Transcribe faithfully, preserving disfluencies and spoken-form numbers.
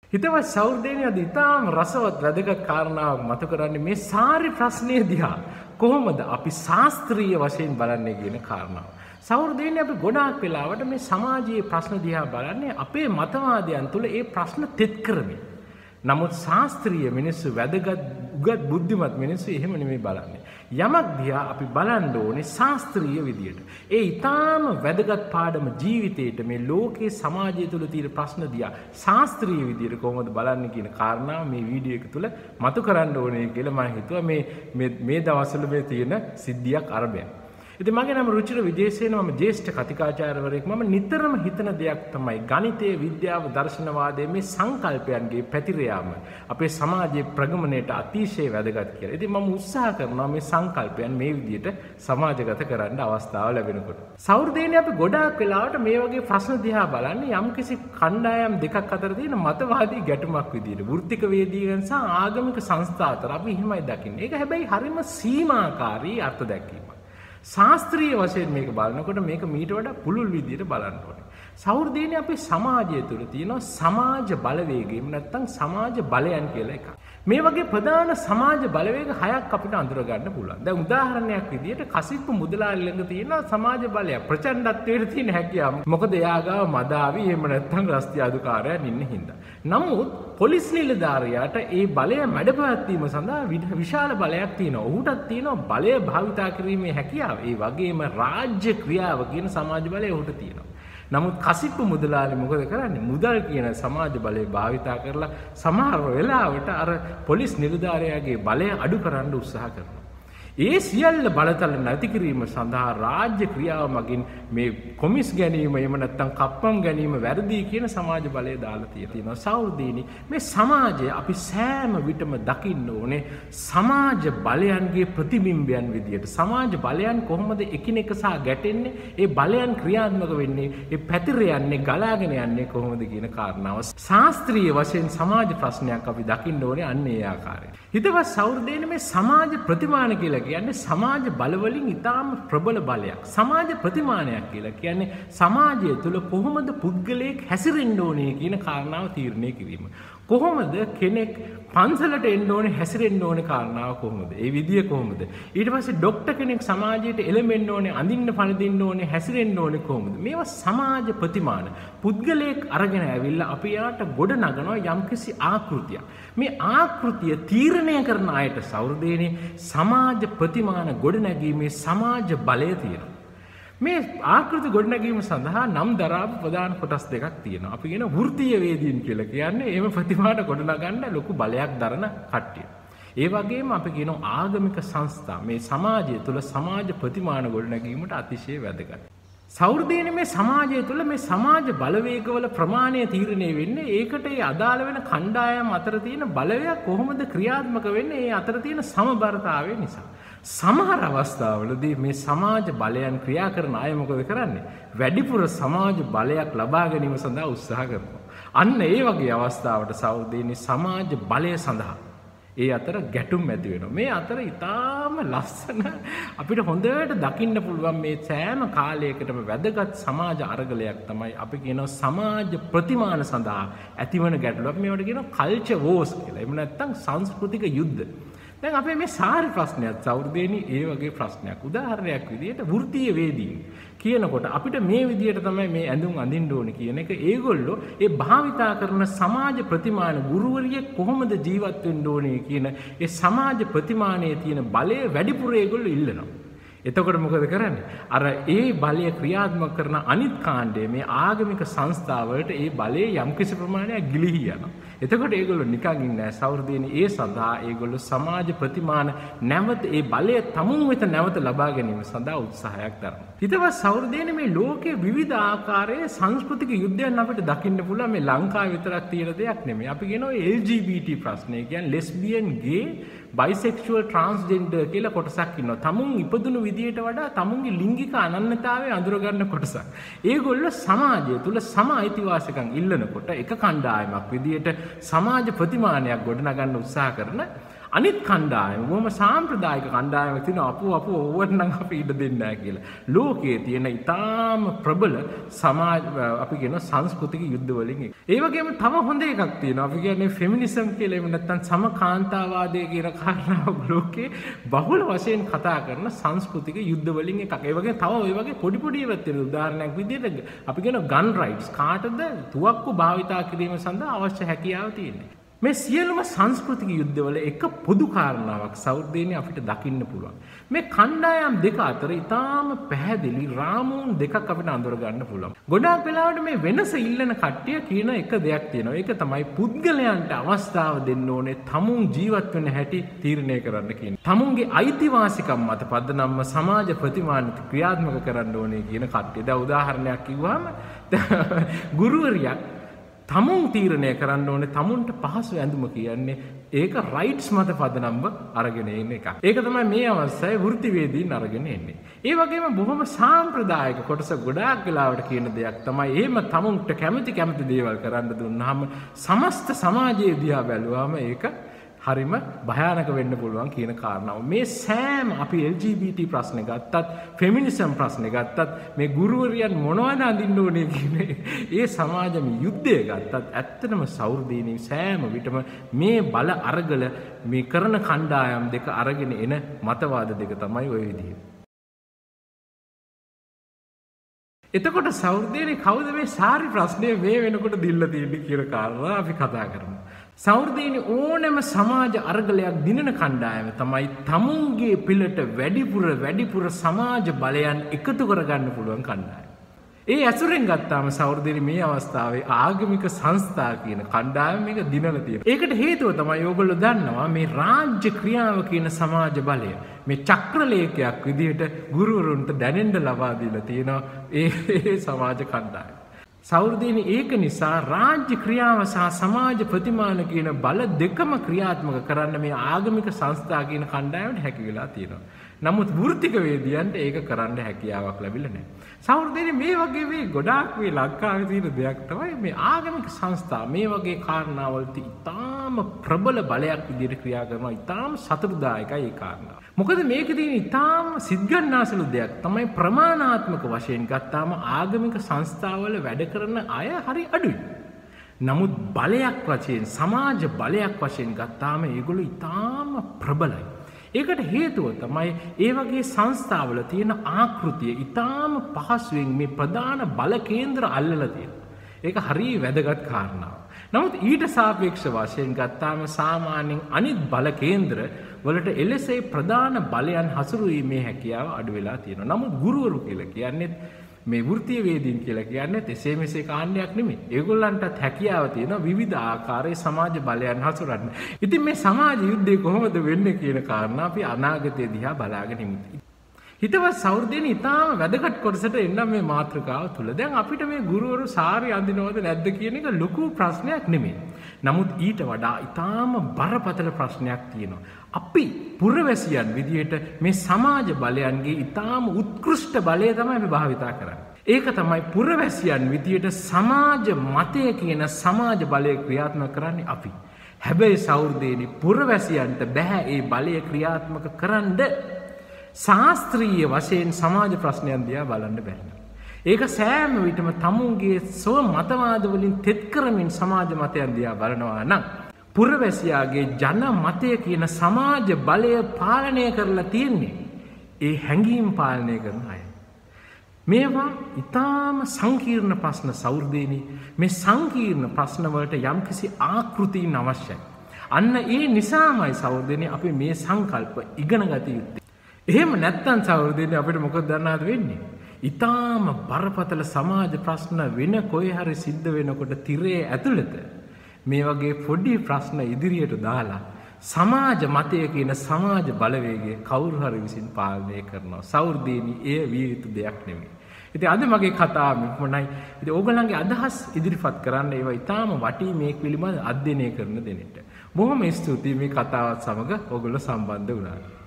හිතවත් සෞර්දේනි අද ඉතාම රසවත් වැදගත් කාරණාවක් මතු කරන්නේ මේ සාරි ප්‍රශ්නය දිහා කොහොමද අපි ශාස්ත්‍රීය වශයෙන් බලන්නේ කියන කාරණාව. සෞර්දේනි අපි ගොඩාක් වෙලාවට මේ සමාජයේ ප්‍රශ්න දිහා බලන්නේ අපේ මතවාදයන් තුළ ඒ ප්‍රශ්න තෙත් කරමින්. නමුත් ශාස්ත්‍රීය මිනිස්සු වැදගත් උගත් බුද්ධිමත් මිනිස්සු එහෙම නෙමෙයි බලන්නේ. යමක් දිහා අපි බලන්න ඕනේ ශාස්ත්‍රීය විදියට. ඒ ඊටාම වැදගත් පාඩම ජීවිතේට මේ ලෝකේ සමාජය තුළ තියෙන ප්‍රශ්න දිහා ශාස්ත්‍රීය විදියට කොහොමද බලන්නේ කියන කාරණාව මේ වීඩියෝ එක තුළ මතු කරන්න ඕනේ කියලා මම හිතුවා මේ මේ මේ දවස්වල මේ තියෙන සිද්ධියක් අරබයන්. ඉතින් මගේ නම රුචිර විජේසේන මම ජ්‍යෙෂ්ඨ කතිකාචාර්යවරයෙක්. මම නිතරම හිතන දෙයක් තමයි ගණිතයේ විද්‍යාව දර්ශනවාදයේ මේ සංකල්පයන්ගේ පැතිර යාම අපේ සමාජයේ ප්‍රගමණයට අතිශය වැදගත් කියලා. ඉතින් මම උත්සාහ කරනවා මේ සංකල්පයන් මේ විදිහට සමාජගත කරන්න අවස්ථාව ලැබෙනකොට. සෞර්දේනි අපි ගොඩාක් වෙලාවට මේ වගේ ප්‍රශ්න දිහා බලන්නේ යම්කිසි කණ්ඩායම් දෙකක් අතර තියෙන මතවාදී ගැටුමක් විදිහට. වෘත්තික වේදීන් සහ ආගමික සංස්ථා අතර අපි එහෙමයි දකින්නේ. ඒක හැබැයි හරිම සීමාකාරී අර්ථ දැක්වීමක්. ශාස්ත්‍රීය වශයෙන් මේක බලනකොට මේක මීට වඩා පුළුල් විදිහට බලන්න ඕනේ. සෞර්දේනි අපේ සමාජය තුළ තියෙන සමාජ බලවේගය නැත්නම් සමාජ බලයන් කියලා එකක්. මේ වගේ ප්‍රධාන සමාජ බලවේග හයක් අපිට අඳුර ගන්න පුළුවන්. දැන් උදාහරණයක් විදිහට කසිප්පු මුදලාලි ළඟ තියෙන සමාජ බලය ප්‍රචණ්ඩත්වයට තියෙන හැකියාව. මොකද එයා ගාව මදාවි එහෙම නැත්නම් රස්තිය අධිකාරයන් ඉන්න හින්දා. නමුත් පොලිස් නිලධාරියාට ඒ බලය මැඩපවත්වීම සඳහා විශාල බලයක් තියෙනවා. ඔහුටත් තියෙනවා බලය භාවිතා කිරීමේ හැකියාව. ඒ වගේම රාජ්‍ය ක්‍රියාව කියන සමාජ බලය ඔහුට තියෙනවා. නමුත් කසිප්පු මුදලාලි මොකද කරන්නේ? මුදල් කියන සමාජ බලය භාවිතා කරලා සමහර වෙලාවට අර පොලිස් නිලධාරියාගේ බලය අඩු කරන්න උත්සාහ කරනවා. ඒ සියල්ල බලතල නැති කිරීම සඳහා රාජ්‍ය ක්‍රියාව මගින් මේ කොමිස් ගැනීම එහෙම නැත්නම් කප්පම් ගැනීම වැරදි කියන සමාජ බලය දාලා තියෙනවා. සෞර්දේනි මේ සමාජය අපි සෑම විටම දකින්න ඕනේ සමාජ බලයන්ගේ ප්‍රතිබිම්බයන් විදියට. සමාජ බලයන් කොහොමද එකිනෙක සහ ගැටෙන්නේ? ඒ බලයන් ක්‍රියාත්මක වෙන්නේ, ඒ පැතිර යන්නේ, ගලාගෙන යන්නේ කොහොමද කියන කාරණාව. ශාස්ත්‍රීය වශයෙන් සමාජ ප්‍රශ්නයක් අපි දකින්න ඕනේ අන්න ඒ ආකාරයෙන්. හිතවත් සෞර්දේනි මේ සමාජ ප්‍රතිමාන කියලා කියන්නේ සමාජ බලවලින් ඉතාම ප්‍රබල බලයක්. සමාජ ප්‍රතිමානයක් කියලා කියන්නේ සමාජය තුළ කොහොමද පුද්ගලයෙක් හැසිරෙන්න ඕනේ කියන කාරණාව තීරණය කිරීම. කොහොමද කෙනෙක් පන්සලට එන්න ඕනේ, හැසිරෙන්න ඕනේ කාරණාව කොහොමද? ඒ විදිය කොහොමද? ඊට පස්සේ ડોක්ටර් කෙනෙක් සමාජයට එළඹෙන්න ඕනේ, අඳින්න පළඳින්න ඕනේ, හැසිරෙන්න ඕනේ කොහොමද? මේවා සමාජ ප්‍රතිමාන. පුද්ගලයෙක් අරගෙන ඇවිල්ලා අපි යාට ගොඩ නගනවා යම්කිසි ආකෘතියක්. මේ ආකෘතිය තීරණය කරන අයට සෞර්දේනි සමාජ ප්‍රතිමාන ගොඩ නැගීමේ සමාජ බලය තියෙනවා. මේ ආකෘති ගොඩනැගීම සඳහා නම් දරාපු ප්‍රධාන කොටස් දෙකක් තියෙනවා. අපි කියන වෘත්තීය වේදීන් කියලා කියන්නේ එහෙම ප්‍රතිමාන ගොඩනගන්න ලොකු බලයක් දරන කට්ටිය. ඒ වගේම අපි කියන ආගමික සංස්ථා මේ සමාජය තුළ සමාජ ප්‍රතිමාන ගොඩනැගීමට අතිශය වැදගත්. සෞර්දේනි මේ සමාජය තුළ මේ සමාජ බලවේගවල ප්‍රමාණය තීරණය වෙන්නේ ඒකට ඒ අදාළ වෙන කණ්ඩායම් අතර තියෙන බලය කොහොමද ක්‍රියාත්මක වෙන්නේ ඒ අතර තියෙන සමබරතාවය නිසා. සමහර අවස්ථාවලදී මේ සමාජ බලයන් ක්‍රියා කරන අය මොකද කරන්නේ? වැඩිපුර සමාජ බලයක් ලබා ගැනීම සඳහා උත්සාහ කරනවා. අන්න ඒ වගේ අවස්ථාවට සෞර්දේනි සමාජ බලය සඳහා ඒ අතර ගැටුම් ඇති වෙනවා. මේ අතර ඊටාම ලස්සන අපිට හොඳට දකින්න පුළුවන් මේ සෑම කාලයකටම වැදගත් සමාජ අරගලයක් තමයි අපි කියනවා සමාජ ප්‍රතිමාන සඳහා ඇතිවන ගැටලුවක්. මේවට කියනවා කල්චර් වෝස් කියලා. එහෙම නැත්නම් සංස්කෘතික යුද්ධ. දැන් අපේ මේ සාරි ප්‍රශ්නයක් සෞර්දේනි ඒ වගේ ප්‍රශ්නයක්. උදාහරණයක් විදිහට වෘත්තීය වේදීන් කියනකොට අපිට මේ විදිහට තමයි මේ ඇඳුම් අඳින්න ඕනේ කියන එක ඒගොල්ලෝ ඒ භාවිතා කරන සමාජ ප්‍රතිමාන ගුරුවරියෙක් කොහොමද ජීවත් වෙන්න ඕනේ කියන ඒ සමාජ ප්‍රතිමානයේ තියෙන බලය වැඩිපුර ඒගොල්ලෝ ඉල්ලනවා. එතකොට මොකද කරන්නේ? අර ඒ බලය ක්‍රියාත්මක කරන අනිත් කාණ්ඩය මේ ආගමික සංස්ථාවලට ඒ බලය යම්කිසි ප්‍රමාණයක් ගිලිහි යනවා. එතකොට ඒගොල්ලෝ නිකන් ඉන්නේ නැහැ. සෞර්දේනි ඒ සඳහා ඒගොල්ලෝ සමාජ ප්‍රතිමාන නැවත ඒ බලය තමුන් වෙත නැවත ලබා ගැනීම සඳහා උත්සාහයක් දරනවා. හිතවත් සෞර්දේනි මේ ලෝකයේ විවිධ ආකාරයේ සංස්කෘතික යුද්ධයන් අපිට දකින්න පුළුවන්. මේ ලංකාවේ විතරක් තියෙන දෙයක් නෙමෙයි. අපි කියනවා එල් ජී බී ටී ප්‍රශ්නය කියන්නේ ලෙස්බියන්, ගේ, බයිසෙක්ෂුවල්, ට්‍රාන්ස්ජෙන්ඩර් කියලා කොටසක් ඉන්නවා. තමුන් ඉපදුණු විදියට වඩා තමුන්ගේ ලිංගික අනන්‍යතාවය අඳුරගන්න කොටසක්. ඒගොල්ලෝ සමාජය තුල සම අයිතිවාසිකම් ඉල්ලනකොට එක කණ්ඩායමක් විදියට සමාජ ප්‍රතිමානයක් ගොඩනගන්න උත්සාහ කරන අනිත් කණ්ඩායම බොහොම සාම්ප්‍රදායික කණ්ඩායමක් තියෙනවා අපෝ අපෝ ඕවට නම් අපි ඉඩ දෙන්නේ නැහැ කියලා. ලෝකයේ තියෙන ඊටාම ප්‍රබල සමාජ අපි කියන සංස්කෘතික යුද්ධ වලින් එක. ඒ වගේම තව හොඳ එකක් තියෙනවා. අපි කියන්නේ ෆෙමිනිසම් කියලා එහෙම නැත්නම් සමකාන්තාවාදය කියන කාරණාව ලෝකේ බහුල වශයෙන් කතා කරන සංස්කෘතික යුද්ධ වලින් එකක්. ඒ වගේ තව ඔය වගේ පොඩි පොඩි ඒවාත් තියෙනවා. උදාහරණයක් විදිහට අපි කියන ගන් රයිට්ස් කාටද තුවක්කු භාවිතා කිරීම සඳහා අවශ්‍ය හැකියාව තියෙන්නේ. මේ සියලුම සංස්කෘතික යුද්ධවල එක පොදු කාරණාවක් සෞර්දේනි අපිට දකින්න පුළුවන්. මේ කණ්ඩායම් දෙක අතර ඊටාම පැහැදිලි රාමූන් දෙකක් අපිට අඳුර ගන්න පුළුවන්. ගොඩාක් වෙලාවට මේ වෙනස ඉල්ලන කට්ටිය කියන එක දෙයක් තියෙනවා. ඒක තමයි පුද්ගලයන්ට අවස්ථාව දෙන්න ඕනේ තමුන් ජීවත් වෙන හැටි තීරණය කරන්න කියන්නේ. තමුන්ගේ අයිතිවාසිකම් මත පදනම්ව සමාජ ප්‍රතිමානිත ක්‍රියාත්මක කරන්න ඕනේ කියන කට්ටිය. දැන් උදාහරණයක් කිව්වම ගුරුවරියක් තමුන් තීරණය කරන්න ඕනේ තමුන්ට පහසු ඇඳුම කියන්නේ ඒක රයිට්ස් මත පදනම්ව අරගෙන ඉන්න එක. ඒක තමයි මේ අවස්ථාවේ වෘත්තිවේදීන් අරගෙන එන්නේ. ඒ වගේම බොහොම සාම්ප්‍රදායික කොටස ගොඩාක් වෙලාවට කියන දෙයක් තමයි එහෙම තමුන්ට කැමති කැමති දේවල් කරන්න දුන්නාම සමස්ත සමාජයේ දිහා බැලුවාම ඒක හරිම භයානක වෙන්න පුළුවන් කියන කාරණාව. මේ සෑම අපි එල් ජී බී ටී ප්‍රශ්නේ ගත්තත්, ෆෙමිනිසම් ප්‍රශ්නේ ගත්තත්, මේ ගුරුවරියන් මොනවද අඳින්න ඕනේ කියන ඒ සමාජම යුද්ධය ගත්තත් ඇත්තටම සෞර්දීනි සෑම විටම මේ බල අරගල මේ කරන කණ්ඩායම් දෙක අරගෙන එන මතවාද දෙක තමයි ওই විදිහේ. එතකොට සෞර්දීනි කවුද මේ සාරි ප්‍රශ්නේ මේ වෙනකොට දිල්ලා තියෙන්නේ කියන කාරණා අපි කතා කරමු. සෞර්දීනි ඕනෑම සමාජ අරගලයක් දිනන කණ්ඩායම තමයි තමුන්ගේ පිළට වැඩිපුර වැඩිපුර සමාජ බලයන් එකතු කරගන්න පුළුවන් කණ්ඩායම. ඒ ඇසුරෙන් ගත්තාම සෞර්දීනි මේ අවස්ථාවේ ආගමික සංස්ථා කියන කණ්ඩායම මේක දිනලා තියෙනවා. ඒකට හේතුව තමයි ඕගොල්ලෝ දන්නවා මේ රාජ්‍ය ක්‍රියාව කියන සමාජ බලය මේ චක්‍රලේඛයක් විදිහට ගුරුවරුන්ට දැනෙන්න ලබා දීලා තියෙනවා ඒ සමාජ කණ්ඩායම. සෞර්දීනි ඒක නිසා රාජ්‍ය ක්‍රියාව සහ සමාජ ප්‍රතිමාන කියන බල දෙකම ක්‍රියාත්මක කරන්න මේ ආගමික සංස්ථා කියන කණ්ඩායමට හැකි වෙලා තියෙනවා. නමුත් වෘත්තික වේදියන්ට ඒක කරන්න හැකියාවක් ලැබිලා නැහැ. සෞර්දීනි මේ වගේ මේ ගොඩාක් මේ ලංකාවේ තියෙන දෙයක් තමයි මේ ආගමික සංස්ථා මේ වගේ කාරණාවලට ඉතාම ප්‍රබල බලයක් විදිහට ක්‍රියා කරනවා. ඉතාම සතුටුදායකයි ඒ කාරණාව. මොකද මේකේ තියෙන ඉතාම සිත්ගන්නාසුළු දෙයක් තමයි ප්‍රමාණාත්මක වශයෙන් ගත්තාම ආගමික සංස්ථාවල වැඩ කරන අය හරි අඩුයි. නමුත් බලයක් වශයෙන් සමාජ බලයක් වශයෙන් ගත්තාම ඒගොල්ලෝ ඉතාම ප්‍රබලයි. ඒකට හේතුව තමයි ඒ වගේ සංස්ථාවල තියෙන ආකෘතිය ඉතාම පහසුවෙන් මේ ප්‍රධාන බල කේන්ද්‍ර අල්ලලා තියෙනවා. ඒක හරිය වැදගත් කාරණාවක්. නමුත් ඊට සාපේක්ෂ වශයෙන් ගත්තාම සාමාන්‍යයෙන් අනිත් බල කේන්ද්‍ර වලට එලෙසේ ප්‍රධාන බලයන් හසුරුවීමේ හැකියාව අඩු වෙලා තියෙනවා. නමුත් ගුරුවරු කියලා කියන්නේ මේ වෘත්තීය වේදීන් කියලා කියන්නේ එසේ මෙසේ කාණ්ඩයක් නෙමෙයි. ඒගොල්ලන්ටත් හැකියාව තියෙනවා විවිධ ආකාරයේ සමාජ බලයන් හසුරන්න. ඉතින් මේ සමාජ යුද්ධය කොහොමද වෙන්නේ කියන කාරණා අපි අනාගතයේ දිහා බලාගෙන ඉමු. හිතවත් සෞර්දීනි ඉතාම වැදගත් කොටසට එන්න මේ මාතෘකාව තුල. දැන් අපිට මේ ගුරුවරු සාරි අඳිනවද නැද්ද කියන එක ලොකු ප්‍රශ්නයක් නෙමෙයි. නමුත් ඊට වඩා ඉතාම බරපතල ප්‍රශ්නයක් තියෙනවා. අපි පුරවැසියන් විදියට මේ සමාජ බලයන්ගේ ඉතාම උත්කෘෂ්ඨ බලය තමයි අපි භාවිතා කරන්නේ. ඒක තමයි පුරවැසියන් විදියට සමාජ මතය කියන සමාජ බලය ක්‍රියාත්මක කරන්නේ අපි. හැබැයි සෞර්දීනි පුරවැසියන්ට බෑ ඒ බලය ක්‍රියාත්මක කරන්න ශාස්ත්‍රීය වශයෙන් සමාජ ප්‍රශ්නයන් දිහා බලන්න බැහැ. ඒක සෑම විටම තමුන්ගේ සව මතවාද වලින් තෙත් කරමින් සමාජ මතයන් දිහා බලනවා නම් පුරවැසියාගේ ජන මතය කියන සමාජ බලය පාලනය කරලා තියෙන්නේ ඒ හැඟීම් පාලනය කරන අය. මේවා ඊටාම සංකීර්ණ ප්‍රශ්න සෞර්දීනි. මේ සංකීර්ණ ප්‍රශ්න වලට යම්කිසි ආකෘතීන් අවශ්‍යයි. අන්න ඒ නිසාමයි සෞර්දීනි අපි මේ සංකල්ප ඉගෙන ගත යුත්තේ. එහෙම නැත්තම් සෞර්දීනි අපිට මොකද දන්නවද වෙන්නේ? ඊටාම බරපතල සමාජ ප්‍රශ්න වෙන කොයි හරි සිද්ධ වෙනකොට තිරේ ඇතුළත මේ වගේ පොඩි ප්‍රශ්න ඉදිරියට දාලා සමාජ මතය කියන සමාජ බලවේගය කවුරු හරි විසින් පාලනය කරනවා. සෞර්දීනි එය විය යුතු දෙයක් නෙමෙයි. ඉතින් අද මගේ කතාව මෙපමණයි. ඉතින් ඕගොල්ලන්ගේ අදහස් ඉදිරිපත් කරන්න ඒවා ඊටාම වටී මේ පිළිබඳ අධ්‍යයනය කරන දෙන්නට. බොහොම ස්තුතියි මේ කතාවත් සමග ඕගොල්ලෝ සම්බන්ධ වුණාට.